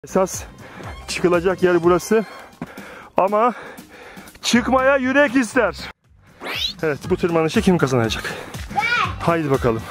Esas çıkılacak yer burası. Ama çıkmaya yürek ister. Evet, bu tırmanışı kim kazanacak? Haydi bakalım.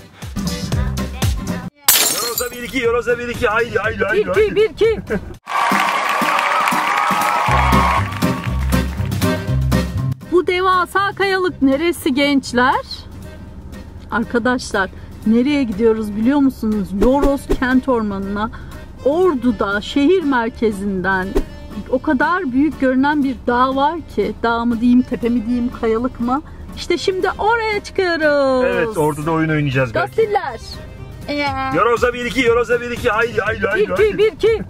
Yoroza 1-2, Yoroza 1-2. Haydi. 1-2. Bu devasa kayalık neresi gençler? Arkadaşlar, nereye gidiyoruz biliyor musunuz? Yoros Kent Ormanı'na. Ordu'da, şehir merkezinden o kadar büyük görünen bir dağ var ki, dağ mı diyeyim, tepe mi diyeyim, kayalık mı? İşte şimdi oraya çıkıyoruz. Evet, Ordu'da oyun oynayacağız belki. Gastiller. Yoroza 1-2, Yoroza 1-2. Haydi. 1-2.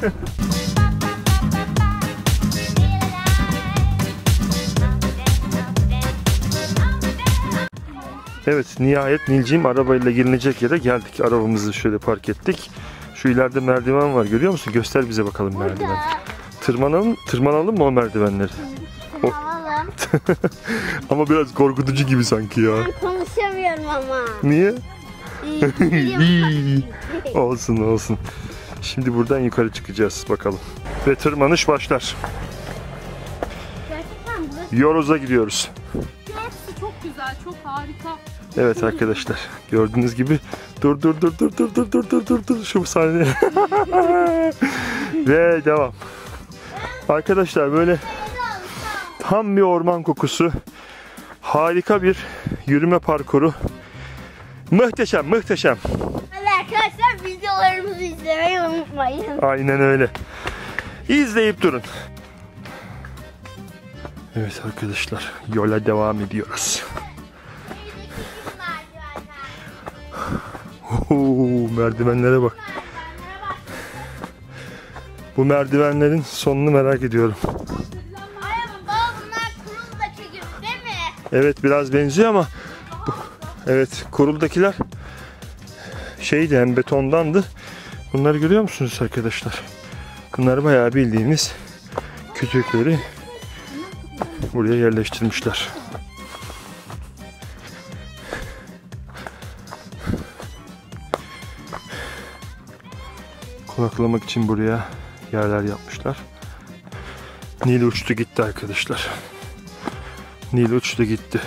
Evet, nihayet Nilciğim arabayla gelinecek yere geldik. Arabamızı şöyle park ettik. Şu ileride merdiven var, görüyor musun? Göster bize bakalım merdiven. Tırmanalım mı o merdivenleri? Tırmanalım. Ama biraz korkutucu gibi sanki ya. Ben konuşamıyorum ama. Niye? Olsun. Şimdi buradan yukarı çıkacağız bakalım. Ve tırmanış başlar. Gerçekten burası Yoroz'a gidiyoruz. Burası çok güzel, çok harika. Evet arkadaşlar, gördüğünüz gibi dur şu saniye. Ve devam. Arkadaşlar, böyle tam bir orman kokusu, harika bir yürüme parkuru. Muhteşem. Hadi arkadaşlar, videolarımızı izlemeyi unutmayın. Aynen öyle. İzleyip durun. Evet arkadaşlar, yola devam ediyoruz. Merdivenlere bak. Bu merdivenlerin sonunu merak ediyorum. Baba, bunlar kuruldaki gibi değil mi? Evet, biraz benziyor ama evet, kuruldakiler şeydi, hem betondandı. Bunları görüyor musunuz arkadaşlar? Bunlar bayağı bildiğimiz kütükleri buraya yerleştirmişler. Konaklamak için buraya yerler yapmışlar. Nil uçtu gitti arkadaşlar. Nil uçtu gitti.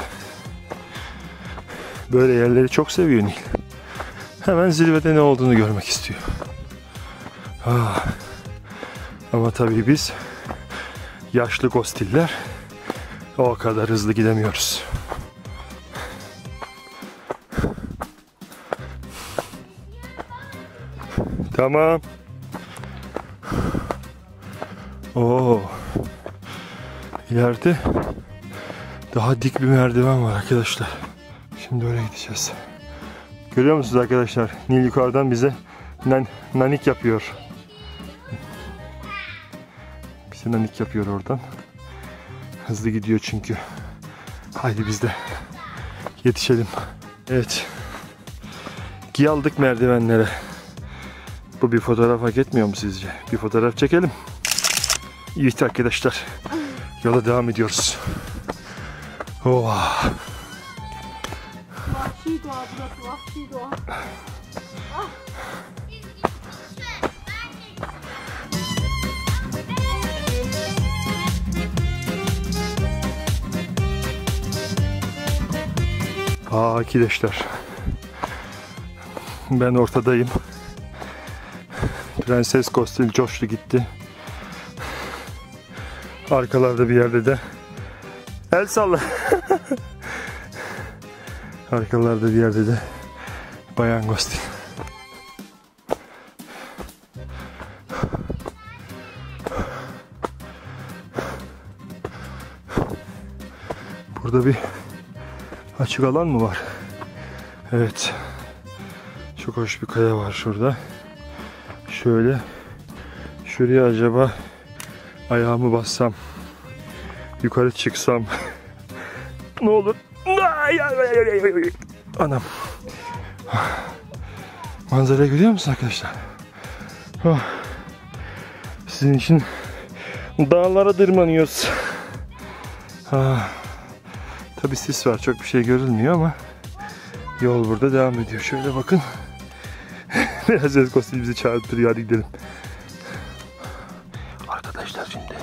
Böyle yerleri çok seviyor Nil. Hemen zirvede ne olduğunu görmek istiyor. Ama tabii biz yaşlı gostiller o kadar hızlı gidemiyoruz. Tamam. İleride daha dik bir merdiven var arkadaşlar. Şimdi oraya gideceğiz. Görüyor musunuz arkadaşlar? Nil yukarıdan bize nanik yapıyor. Bize nanik yapıyor oradan. Hızlı gidiyor çünkü. Haydi biz de yetişelim. Evet. Geldik merdivenlere. Bu bir fotoğraf hak etmiyor mu sizce? Bir fotoğraf çekelim. Evet arkadaşlar, yola devam ediyoruz. Vahşi doğa burası, vahşi doğa. Arkadaşlar, ben ortadayım. Prenses Kostil coştu gitti. Arkalarda bir yerde de el salla. Arkalarda bir yerde de Bayan Kostil. Burada bir açık alan mı var? Evet. Çok hoş bir kaya var şurada. Şöyle şuraya acaba ayağımı bassam, yukarı çıksam ne olur? Anam. Manzarayı görüyor musun arkadaşlar? Sizin için dağlara tırmanıyoruz. Tabii sis var, çok bir şey görülmüyor ama yol burada devam ediyor. Şöyle bakın. Prenses Kostil bizi çağırtırıyor, hadi gidelim. arkadaşlar şimdi.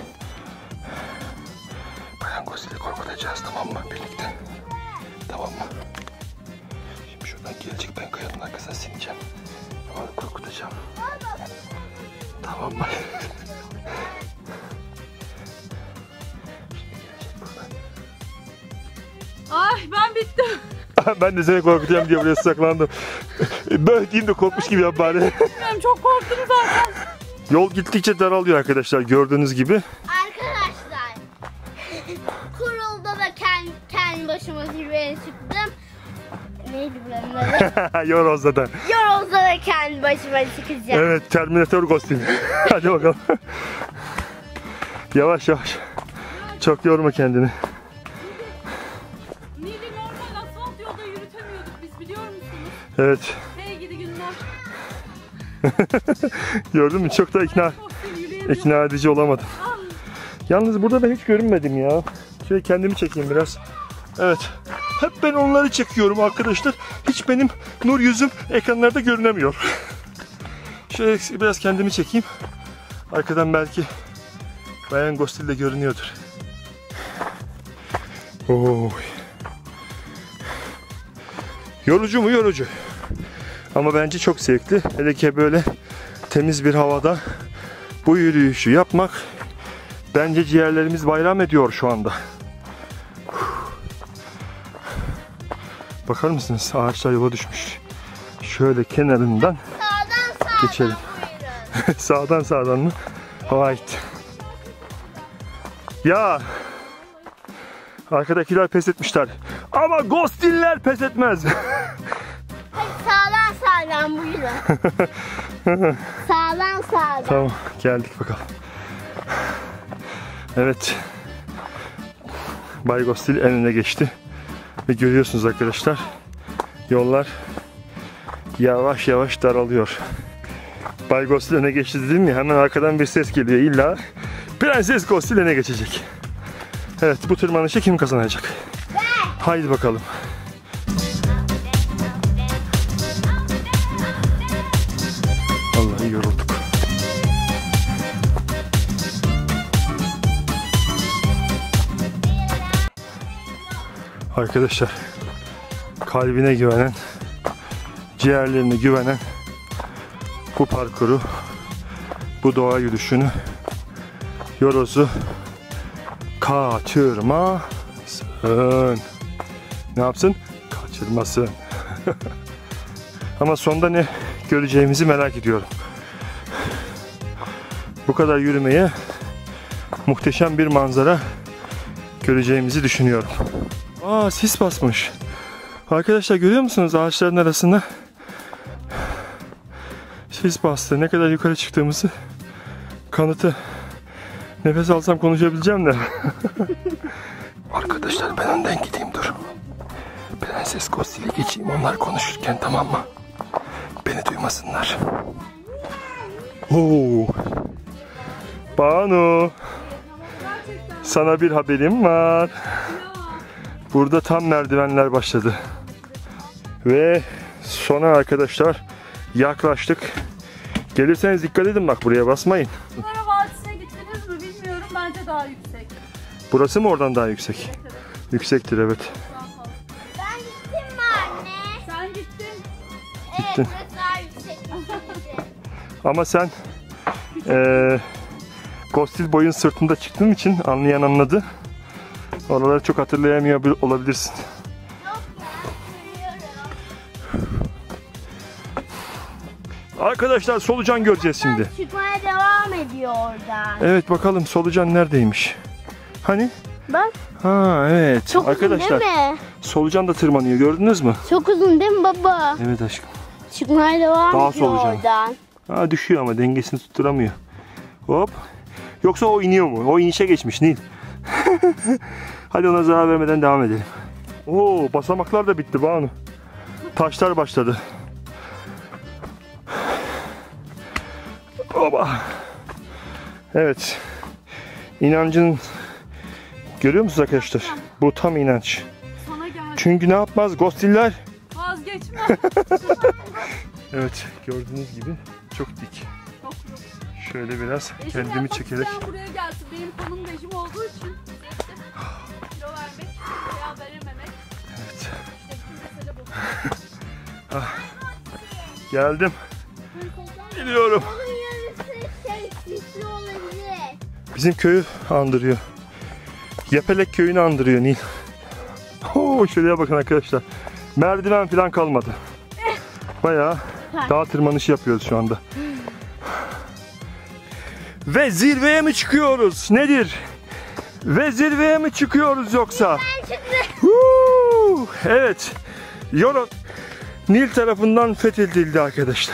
Bayan Gostil'i korkutacağız, tamam mı? Birlikte. Tamam mı? Şimdi şuradan gelecek, ben kayanın arkasına sineceğim. Onu korkutacağım. Tamam mı? Ay ben bittim. Ben de seni korkutacağım diye buraya saklandım. Böyle diyeyim de korkmuş gibi yap bari. Ben çok korktum zaten. Yol gittikçe daralıyor arkadaşlar, gördüğünüz gibi. Arkadaşlar. Kurulda da kendi başıma zirveye çıktım. Neydi buranın adı? Yoroz'da da. Yorulda da kendi başıma çıkacağım. Evet, Terminator Gostil. Hadi bakalım. Yavaş yavaş. Çok yorma kendini. Nil'i normal asfalt yolda yürütemiyorduk biz, biliyor musunuz? Evet. Hey gidi günler. Gördün mü? Çok da ikna edici olamadım. Yalnız burada ben hiç görünmedim ya. Şöyle kendimi çekeyim biraz. Evet. Hep ben onları çekiyorum arkadaşlar. Hiç benim nur yüzüm ekranlarda görünemiyor. Şöyle biraz kendimi çekeyim. Arkadan belki Bayan Gostil de görünüyordur. Oy. Yorucu mu? Yorucu. Ama bence çok zevkli. Hele ki böyle temiz bir havada bu yürüyüşü yapmak, bence ciğerlerimiz bayram ediyor şu anda. Bakar mısınız? Ağaçlar yola düşmüş. Şöyle kenarından Sağdan geçelim. buyurun. Sağdan mı? Right. Ya. Arkadakiler pes etmişler. Ama Ghostiller pes etmez. Sağdan buyurun. Sağdan. Tamam, geldik bakalım. Evet. Bay Ghostil en öne geçti. Ve görüyorsunuz arkadaşlar, yollar yavaş yavaş daralıyor. Bay Ghostil öne geçti dedim ya, hemen arkadan bir ses geliyor. İlla Prenses Ghostil öne geçecek. Evet, bu tırmanışı kim kazanacak? Haydi bakalım. Vallahi yorulduk. Arkadaşlar, kalbine güvenen, ciğerlerine güvenen bu parkuru, bu doğa yürüyüşünü, Yoroz'u kaçırmasın. Ne yapsın? Kaçırmasın. Ama sonda ne göreceğimizi merak ediyorum. Bu kadar yürümeye muhteşem bir manzara göreceğimizi düşünüyorum. Aa, sis basmış. Arkadaşlar görüyor musunuz ağaçların arasında? Sis bastı. Ne kadar yukarı çıktığımızı kanıtı. Nefes alsam konuşabileceğim de. Arkadaşlar ben önden gideyim, dur. Prenses Ghostil'e geçeyim onlar konuşurken, tamam mı? Beni duymasınlar. Oo. Banu. Sana bir haberim var. Burada tam merdivenler başladı. Ve sona arkadaşlar yaklaştık. Gelirseniz dikkat edin, bak buraya basmayın. Bunlara Vadisi'ne gittiniz mi bilmiyorum, bence daha yüksek. Burası mı oradan daha yüksek? Evet. Yüksektir, evet. Ben gittim mi anne? Sen gittin. Evet, Gittin. burası daha yüksek. Ama sen Ghostil boyun sırtında çıktığın için anlayan anladı. Oraları çok hatırlayamıyor olabilirsin. Yok ya, görüyorum. Arkadaşlar solucan göreceğiz şimdi. Çıkmaya devam ediyor oradan. Evet, bakalım solucan neredeymiş? Hani? Bak. Ha evet. Çok arkadaşlar, uzun değil mi? solucan da tırmanıyor, gördünüz mü? Çok uzun değil mi baba? Evet aşkım. Çıkmaya devam Daha ediyor solucan. oradan. Ha, düşüyor ama dengesini tutturamıyor. Hop. Yoksa o iniyor mu? O inişe geçmiş Nil. Hadi ona zarar vermeden devam edelim. Oo, basamaklar da bitti Banu. Taşlar başladı. Oba. Evet. İnancın, görüyor musunuz arkadaşlar? Bu tam inanç. Sana geldi. Çünkü ne yapmaz Ghostiller? Vazgeçme. Evet, gördüğünüz gibi çok dik. Çok yorucu. Şöyle biraz Eşim kendimi yapmak çekerek. isteyen buraya gelsin. Benim konum rejim olduğu için kilo vermek veya verememek. Evet. İşte bütün mesele bu. Geldim. Geliyorum. Onun yarısı sisli olabilir. Bizim köyü andırıyor. Yapelek köyünü andırıyor Nil. Oo, şuraya bakın arkadaşlar. Merdiven falan kalmadı. Bayağı dağ tırmanışı yapıyoruz şu anda. Ve zirveye mi çıkıyoruz? Nedir? Ve zirveye mi çıkıyoruz yoksa? Huu! Evet. Yoros Nil tarafından fethedildi arkadaşlar.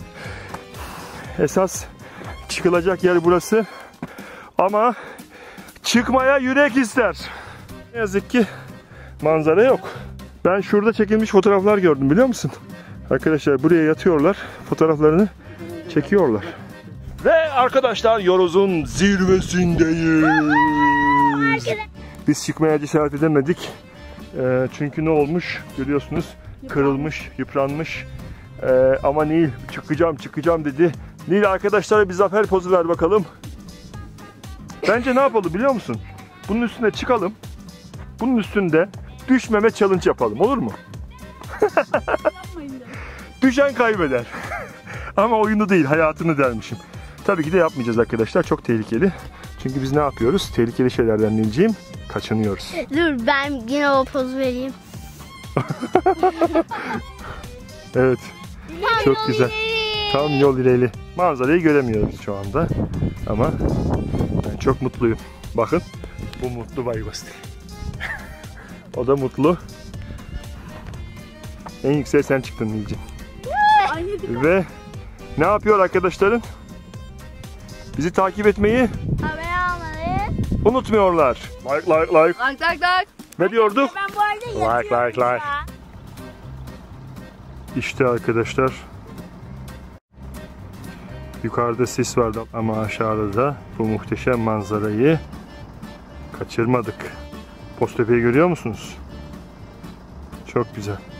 Esas çıkılacak yer burası. Ama çıkmaya yürek ister. Ne yazık ki manzara yok. Ben şurada çekilmiş fotoğraflar gördüm, biliyor musun? Arkadaşlar buraya yatıyorlar, fotoğraflarını çekiyorlar. Ve arkadaşlar Yoros'un zirvesindeyiz. Biz çıkmaya cesaret edemedik. Çünkü ne olmuş görüyorsunuz, kırılmış, yıpranmış. Ama Nil çıkacağım dedi. Nil arkadaşlara bir zafer pozu ver bakalım. Bence ne yapalım biliyor musun? Bunun üstüne çıkalım. Bunun üstünde düşmeme challenge yapalım, olur mu? Yapmayın da. Düşen kaybeder. Ama oyunu değil, hayatını dermişim. Tabii ki de yapmayacağız arkadaşlar. Çok tehlikeli. Çünkü biz ne yapıyoruz? Tehlikeli şeylerden Nilciğim kaçınıyoruz. Dur ben yine o poz vereyim. Evet. Çok güzel. Tam yol ileri. Manzarayı göremiyoruz şu anda. Ama ben çok mutluyum. Bakın. Bu mutlu Bay Basti. O da mutlu. En yükseğe sen çıktın Nilciğim. Aynı bir Ve ne yapıyor arkadaşların? Bizi takip etmeyi Abone olmayı. unutmuyorlar. Like. like. Ne diyorduk? Ben bu arada yatıyorum. Like. ya. İşte arkadaşlar. Yukarıda sis vardı ama aşağıda da bu muhteşem manzarayı kaçırmadık. Boztepe'yi görüyor musunuz? Çok güzel.